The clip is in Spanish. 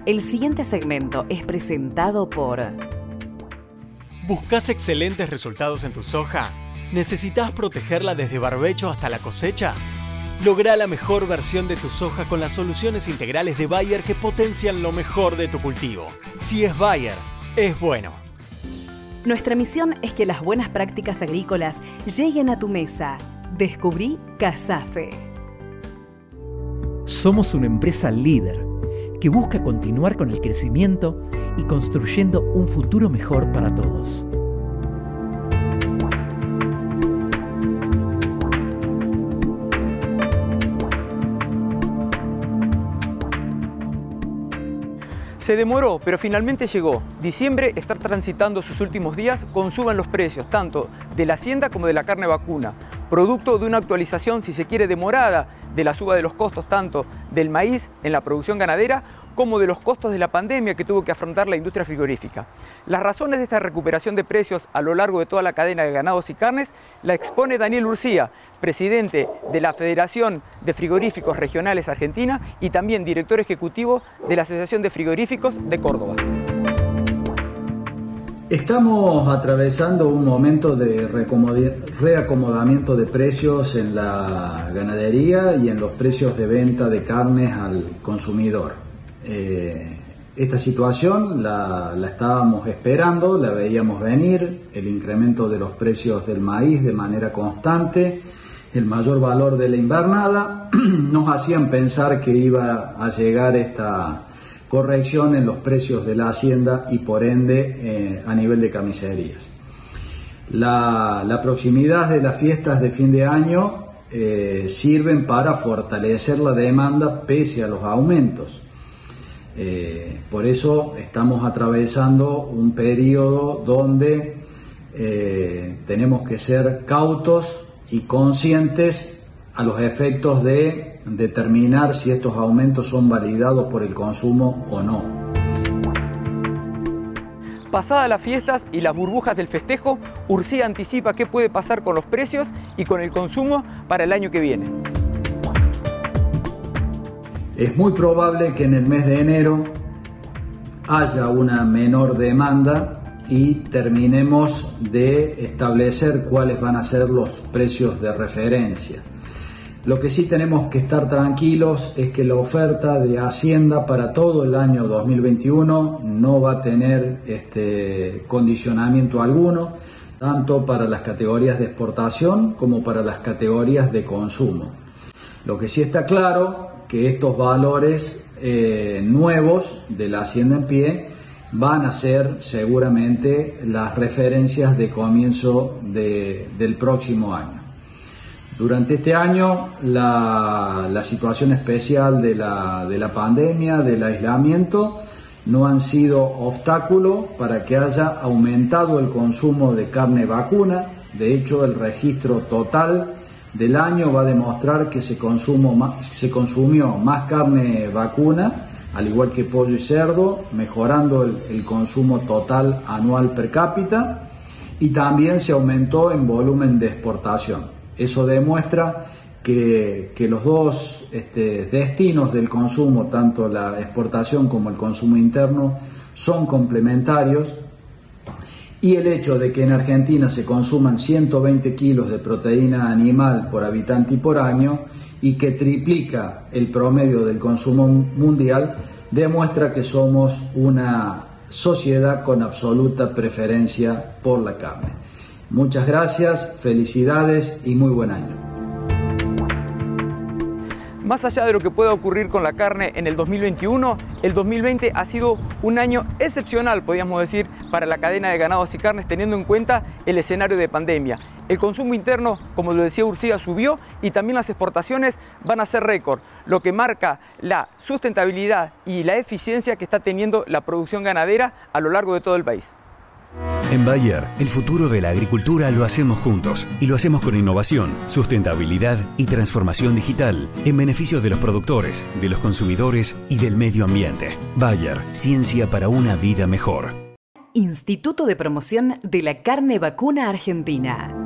El siguiente segmento es presentado por... ¿Buscas excelentes resultados en tu soja? ¿Necesitas protegerla desde barbecho hasta la cosecha? Logra la mejor versión de tu soja con las soluciones integrales de Bayer que potencian lo mejor de tu cultivo. Si es Bayer, es bueno. Nuestra misión es que las buenas prácticas agrícolas lleguen a tu mesa. Descubrí Casafe. Somos una empresa líder que busca continuar con el crecimiento y construyendo un futuro mejor para todos. Se demoró, pero finalmente llegó. Diciembre está transitando sus últimos días con suba en los precios, tanto de la hacienda como de la carne vacuna, producto de una actualización, si se quiere, demorada de la suba de los costos tanto del maíz en la producción ganadera como de los costos de la pandemia que tuvo que afrontar la industria frigorífica. Las razones de esta recuperación de precios a lo largo de toda la cadena de ganados y carnes la expone Daniel Urcía, presidente de la Federación de Frigoríficos Regionales Argentina y también director ejecutivo de la Asociación de Frigoríficos de Córdoba. Estamos atravesando un momento de reacomodamiento de precios en la ganadería y en los precios de venta de carnes al consumidor. Esta situación la estábamos esperando, la veíamos venir, el incremento de los precios del maíz de manera constante, el mayor valor de la invernada, nos hacían pensar que iba a llegar esta corrección en los precios de la hacienda y por ende a nivel de carnicerías. La proximidad de las fiestas de fin de año sirven para fortalecer la demanda pese a los aumentos. Por eso estamos atravesando un periodo donde tenemos que ser cautos y conscientes a los efectos de determinar si estos aumentos son validados por el consumo o no. Pasadas las fiestas y las burbujas del festejo, Urcía anticipa qué puede pasar con los precios y con el consumo para el año que viene. Es muy probable que en el mes de enero haya una menor demanda y terminemos de establecer cuáles van a ser los precios de referencia. Lo que sí tenemos que estar tranquilos es que la oferta de Hacienda para todo el año 2021 no va a tener condicionamiento alguno, tanto para las categorías de exportación como para las categorías de consumo. Lo que sí está claro que estos valores nuevos de la hacienda en pie van a ser seguramente las referencias de comienzo del próximo año. Durante este año la situación especial de la pandemia, del aislamiento, no han sido obstáculo para que haya aumentado el consumo de carne vacuna. De hecho, el registro total del año va a demostrar que se consumió más carne vacuna, al igual que pollo y cerdo, mejorando el consumo total anual per cápita, y también se aumentó en volumen de exportación. Eso demuestra que los dos destinos del consumo, tanto la exportación como el consumo interno, son complementarios. Y el hecho de que en Argentina se consuman 120 kilos de proteína animal por habitante y por año y que triplica el promedio del consumo mundial, demuestra que somos una sociedad con absoluta preferencia por la carne. Muchas gracias, felicidades y muy buen año. Más allá de lo que pueda ocurrir con la carne en el 2021, el 2020 ha sido un año excepcional, podríamos decir, para la cadena de ganados y carnes, teniendo en cuenta el escenario de pandemia. El consumo interno, como lo decía Urcía, subió y también las exportaciones van a ser récord, lo que marca la sustentabilidad y la eficiencia que está teniendo la producción ganadera a lo largo de todo el país. En Bayer, el futuro de la agricultura lo hacemos juntos y lo hacemos con innovación, sustentabilidad y transformación digital en beneficio de los productores, de los consumidores y del medio ambiente. Bayer, ciencia para una vida mejor. Instituto de Promoción de la Carne Vacuna Argentina.